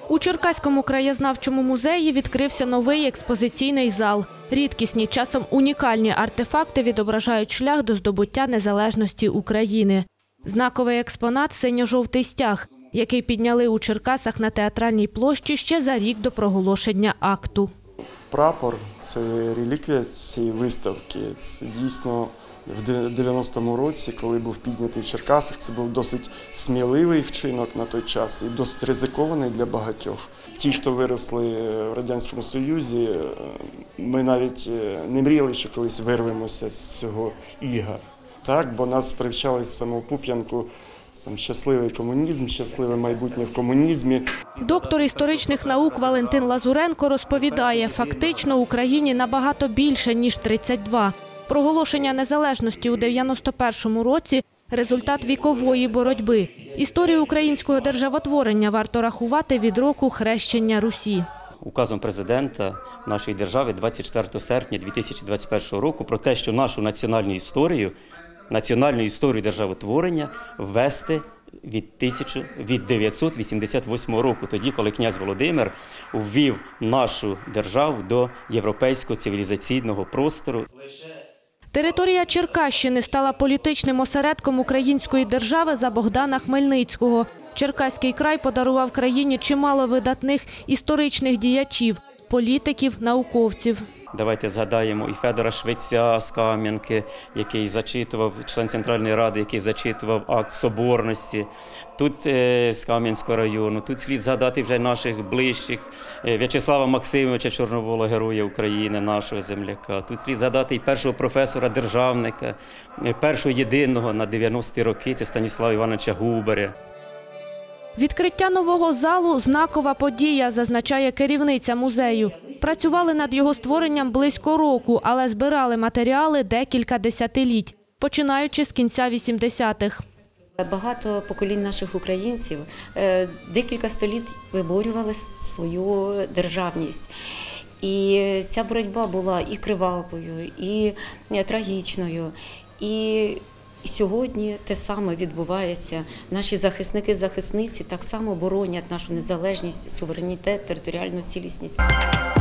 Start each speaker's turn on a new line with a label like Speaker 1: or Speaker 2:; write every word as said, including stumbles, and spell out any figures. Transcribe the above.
Speaker 1: У Черкаському краєзнавчому музеї відкрився новий експозиційний зал. Рідкісні, часом унікальні артефакти відображають шлях до здобуття незалежності України. Знаковий експонат – синьо-жовтий стяг, який підняли у Черкасах на Театральній площі ще за рік до проголошення акту.
Speaker 2: Прапор – це реліквія цієї виставки. Це дійсно в дев'яностому році, коли був піднятий в Черкасах, це був досить сміливий вчинок на той час і досить ризикований для багатьох. Ті, хто виросли в Радянському Союзі, ми навіть не мріяли, що колись вирвемося з цього іга. Так, бо нас привчали з самого Пуп'янку там щасливий комунізм, щасливе майбутнє в комунізмі.
Speaker 1: Доктор історичних наук Валентин Лазуренко розповідає, фактично Україні набагато більше, ніж тридцять два. Проголошення незалежності у дев'яносто першому році – результат вікової боротьби. Історію українського державотворення варто рахувати від року хрещення Русі.
Speaker 3: Указом президента нашої держави двадцять четвертого серпня дві тисячі двадцять першого року про те, що нашу національну історію, національну історію державотворення ввести від дев'ятсот вісімдесят восьмого року, тоді, коли князь Володимир ввів нашу державу до європейського цивілізаційного простору.
Speaker 1: Територія Черкащини стала політичним осередком української держави за Богдана Хмельницького. Черкаський край подарував країні чимало видатних історичних діячів, політиків, науковців.
Speaker 3: Давайте згадаємо і Федора Швеця з Кам'янки, який зачитував, член Центральної Ради, який зачитував акт соборності. Тут з Кам'янського району, тут слід згадати вже наших ближчих, В'ячеслава Максимовича Чорновола, героя України, нашого земляка. Тут слід згадати і першого професора-державника, першого єдиного на дев'яності роки, це Станіслава Івановича Губаря.
Speaker 1: Відкриття нового залу – знакова подія, зазначає керівниця музею. Працювали над його створенням близько року, але збирали матеріали декілька десятиліть, починаючи з кінця вісімдесятих.
Speaker 4: Багато поколінь наших українців декілька століть виборювали свою державність. І ця боротьба була і кривавою, і трагічною, і сьогодні те саме відбувається. Наші захисники-захисниці так само боронять нашу незалежність, суверенітет, територіальну цілісність.